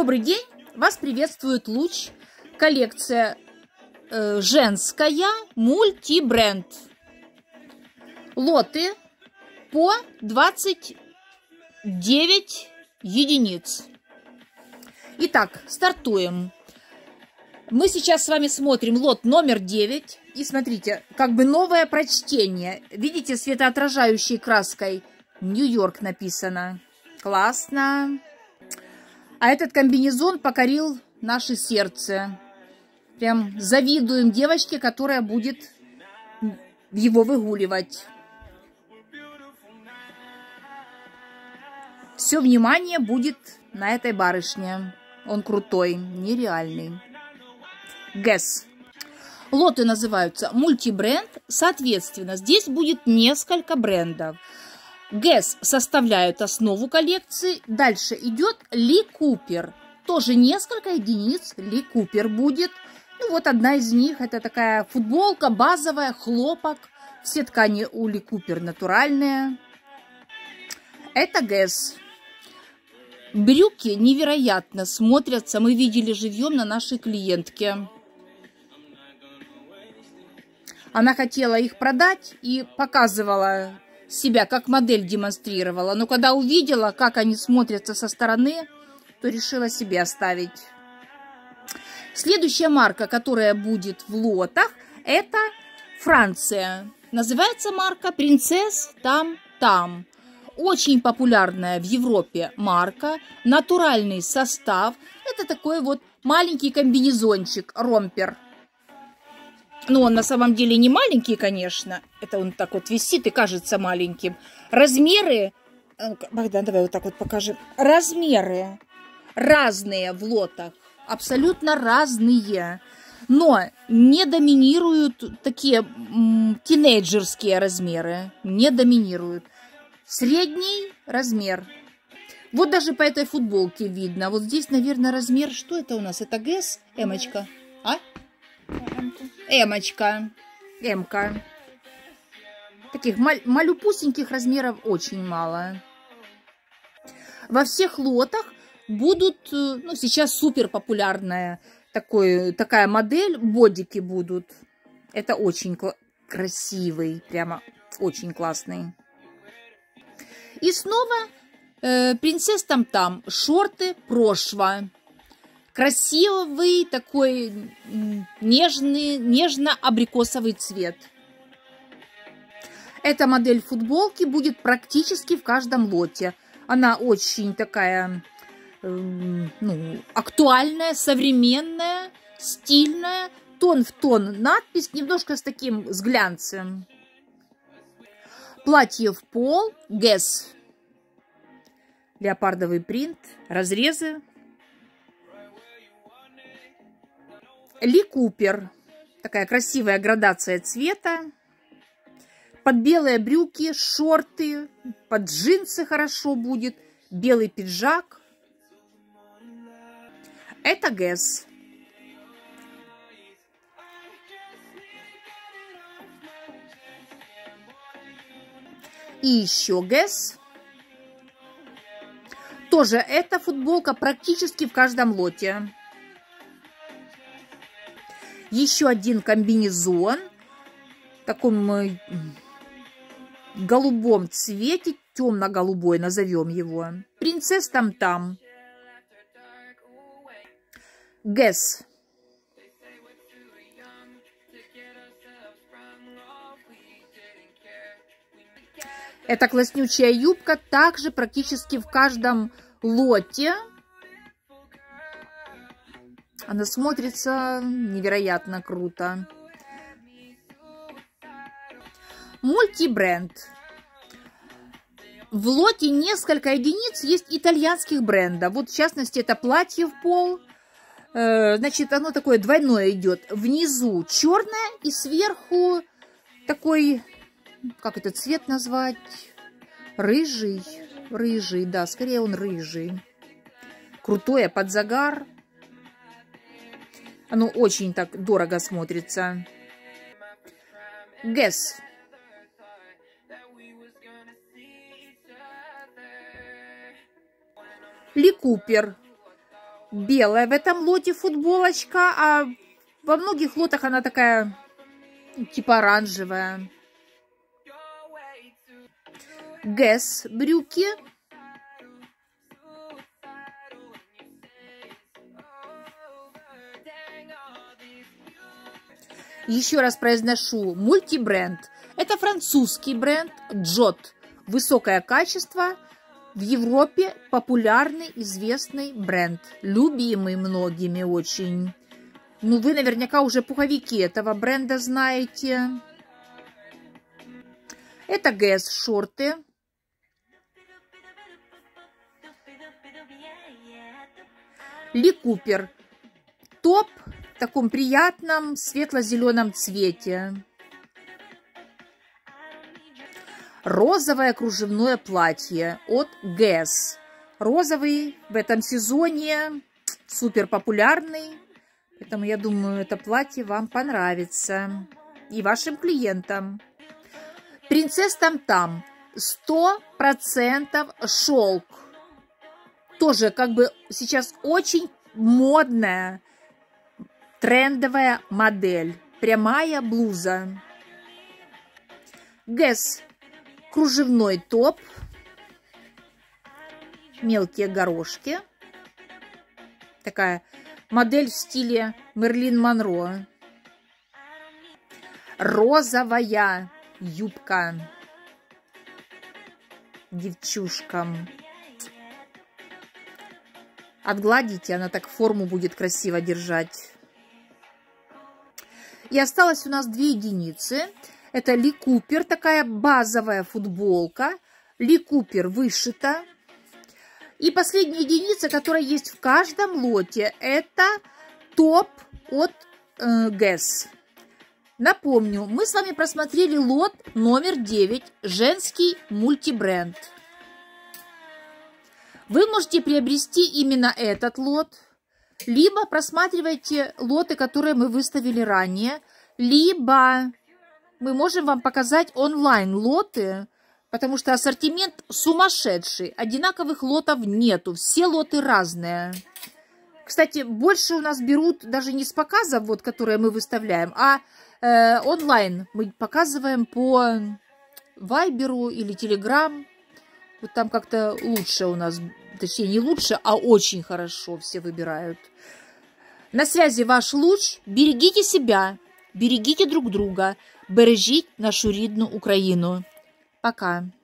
Добрый день! Вас приветствует Луч. Коллекция женская, мультибренд. Лоты по 29 единиц. Итак, стартуем. Мы сейчас с вами смотрим лот номер 9. И смотрите, как бы новое прочтение. Видите, светоотражающей краской Нью-Йорк написано. Классно. А этот комбинезон покорил наше сердце. Прям завидуем девочке, которая будет его выгуливать. Все внимание будет на этой барышне. Он крутой, нереальный. Guess. Лоты называются мультибренд. Соответственно, здесь будет несколько брендов. Guess составляют основу коллекции. Дальше идет Ли Купер. Тоже несколько единиц Ли Купер будет. Ну вот одна из них. Это такая футболка базовая, хлопок. Все ткани у Ли Купер натуральные. Это Guess. Брюки невероятно смотрятся. Мы видели живьем на нашей клиентке. Она хотела их продать и показывала себя, как модель демонстрировала. Но когда увидела, как они смотрятся со стороны, то решила себе оставить. Следующая марка, которая будет в лотах, это Франция. Называется марка Принцесс Там-Там. Очень популярная в Европе марка. Натуральный состав. Это такой вот маленький комбинезончик, ромпер. Но он на самом деле не маленький, конечно. Это он так вот висит и кажется маленьким. Размеры... Богдан, давай вот так вот покажем. Размеры разные в лотах. Абсолютно разные. Но не доминируют такие тинейджерские размеры. Не доминируют. Средний размер. Вот даже по этой футболке видно. Вот здесь, наверное, размер... Что это у нас? Это Guess? Эмочка. А? Эмочка. Эмка. Таких малюпусеньких размеров очень мало. Во всех лотах будут, ну, сейчас супер популярная такая модель, бодики будут. Это очень красивый, прямо очень классный. И снова Принцесс Там-Там, шорты прошва. Красивый такой нежно-абрикосовый цвет. Эта модель футболки будет практически в каждом лоте. Она очень такая актуальная, современная, стильная. Тон в тон надпись, немножко с таким с глянцем. Платье в пол, Guess. Леопардовый принт, разрезы. Ли Купер. Такая красивая градация цвета. Под белые брюки, шорты, под джинсы хорошо будет. Белый пиджак. Это Guess. И еще Guess. Тоже эта футболка практически в каждом лоте. Еще один комбинезон в таком голубом цвете, темно-голубой назовем его. Принцесс Там-Там. Guess. Эта класснючая юбка также практически в каждом лоте. Она смотрится невероятно круто. Мультибренд. В лоте несколько единиц есть итальянских брендов. Вот в частности это платье в пол. Значит, оно такое двойное идет. Внизу черное и сверху такой, как этот цвет назвать? Рыжий. Рыжий, да, скорее он рыжий. Крутое под загар. Оно очень так дорого смотрится. Guess. Ли Купер. белая в этом лоте футболочка, а во многих лотах она такая, типа оранжевая. Guess брюки. Еще раз произношу, мультибренд. Это французский бренд Джот. Высокое качество. В Европе популярный, известный бренд. Любимый многими очень. Ну, вы наверняка уже пуховики этого бренда знаете. Это Guess шорты. Ли Купер. Топ в таком приятном светло-зеленом цвете. Розовое кружевное платье от Guess. Розовый в этом сезоне супер популярный. Поэтому я думаю, это платье вам понравится. И вашим клиентам. Принцесс Там-Там. 100% шелк. Тоже как бы сейчас очень модная, трендовая модель. Прямая блуза. Guess. Кружевной топ. Мелкие горошки. Такая модель в стиле Мерлин Монро. Розовая юбка девчушкам. Отгладите, она так форму будет красиво держать. И осталось у нас 2 единицы. Это Ли Купер, такая базовая футболка. Ли Купер вышита. И последняя единица, которая есть в каждом лоте, это топ от Guess. Напомню, мы с вами просмотрели лот номер 9, женский мультибренд. Вы можете приобрести именно этот лот, либо просматривайте лоты, которые мы выставили ранее, либо мы можем вам показать онлайн-лоты, потому что ассортимент сумасшедший, одинаковых лотов нету, все лоты разные. Кстати, больше у нас берут даже не с показов, вот, которые мы выставляем, а онлайн мы показываем по Вайберу или Телеграм. Вот там как-то лучше у нас, точнее не лучше, а очень хорошо все выбирают. На связи ваш луч. Берегите себя, берегите друг друга, бережіть нашу рідну Україну. Пока.